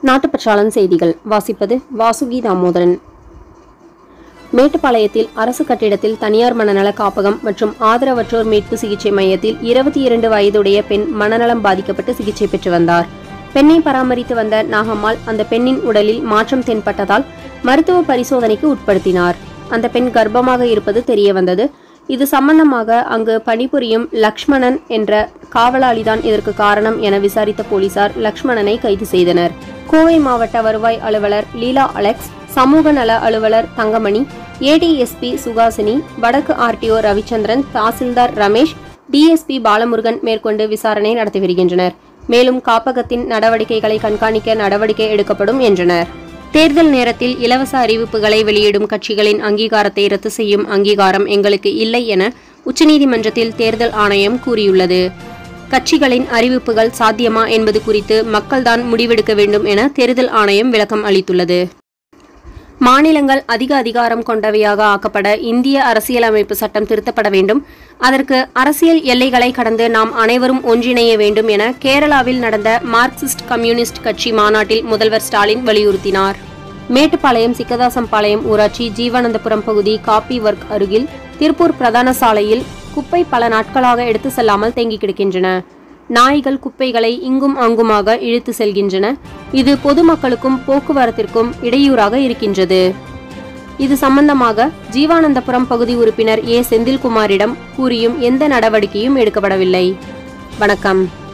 நாட்டுப்பற்றாளன் செய்திகள் வாசிப்பது வாசுகி தாமோதரன். மேட்டுப்பாளையத்தில் அரசு கட்டிடத்தில் தனியார் மனநல காப்பகம் மற்றும் ஆதரவற்றோர் மீட்பு சிகிச்சை மையத்தில் 22 வயதுடைய பெண் மனநலம் பாதிக்கப்பட்டு சிகிச்சை பெற்று வந்தார். பெண்ணை பராமரித்து வந்த நாகம்மாள் அந்த பெண்ணின் உடலில் மாற்றம் தென்பட்டதால் மருத்துவ பரிசோதனைக்கு உட்படுத்தினார். அந்த பெண் கர்ப்பமாக இருப்பது தெரிய வந்தது. இது சம்பந்தமாக அங்கு பணிபுரியும் லக்ஷ்மணன் என்ற காவலாளிதான் இதற்கு காரணம் என விசாரித்த போலீசார் லக்ஷ்மணனை கைது செய்தனர். கோவை மாவட்ட வருவாய் அலுவலர் லீலா அலெக்ஸ், சமூக நல அலுவலர் தங்கமணி, ஏடிஎஸ்பி சுகாசினி, வடக்கு ஆர்டிஓ ரவிச்சந்திரன், தாசில்தார் ரமேஷ், டிஎஸ்பி பாலமுருகன் மேற்கொண்டு விசாரணை நடத்தி வருகின்றனர். மேலும் காப்பகத்தின் நடவடிக்கைகளை கண்காணிக்க நடவடிக்கை எடுக்கப்படும் என்றனர். தேர்தல் நேரத்தில் இலவச அறிவிப்புகளை வெளியிடும் கட்சிகளின் அங்கீகாரத்தை ரத்து செய்யும் அங்கீகாரம் எங்களுக்கு இல்லை என உச்சநீதிமன்றத்தில் தேர்தல் ஆணையம் கூறியுள்ளது. கட்சிகளின் அறிவிப்புகள் சாத்தியமா என்பது குறித்து மக்கள்தான் முடிவெடுக்க வேண்டும் என தேர்தல் ஆணையம் விளக்கம் அளித்துள்ளது. மாநிலங்கள் அதிக அதிகாரம் கொண்டவையாக ஆக்கப்பட இந்திய அரசியலமைப்பு சட்டம் திருத்தப்பட வேண்டும். அதற்கு அரசியல் எல்லைகளை கடந்து நாம் அனைவரும் ஒன்றிணைய வேண்டும் என கேரளாவில் நடந்த மார்க்சிஸ்ட் கம்யூனிஸ்ட் கட்சி மாநாட்டில் முதல்வர் ஸ்டாலின் வலியுறுத்தினார். மேட்டுப்பாளையம் சிக்கதாசம்பாளையம் ஊராட்சி ஜீவானந்தபுரம் பகுதி காப்பி ஒர்க் அருகில் திருப்பூர் பிரதான சாலையில் குப்பை பல நாட்களாக எடுத்து செல்லாமல் தேங்கி கிடக்கின்றன. நாய்கள் குப்பைகளை இங்கும் அங்குமாக இழுத்து செல்கின்றன. இது பொதுமக்களுக்கும் போக்குவரத்திற்கும் இடையூறாக இருக்கின்றது. இது சம்பந்தமாக ஜீவானந்தபுரம் பகுதி உறுப்பினர் ஏ செந்தில்குமாரிடம் கூறியும் எந்த நடவடிக்கையும் எடுக்கப்படவில்லை. வணக்கம்.